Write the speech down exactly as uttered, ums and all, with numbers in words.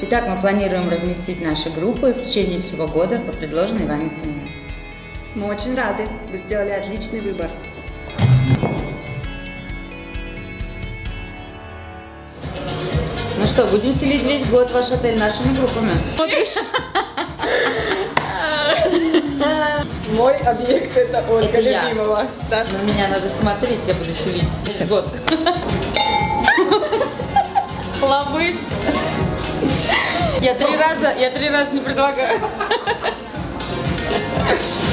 Итак, мы планируем разместить наши группы в течение всего года по предложенной вами цене. Мы очень рады, вы сделали отличный выбор. Ну что, будем селить весь год ваш отель нашими группами? Мой объект — это Ольга Это я. Любимова. Да. На меня надо смотреть, я буду селить весь год. Хлобысь. Я три раза, я три раза не предлагаю.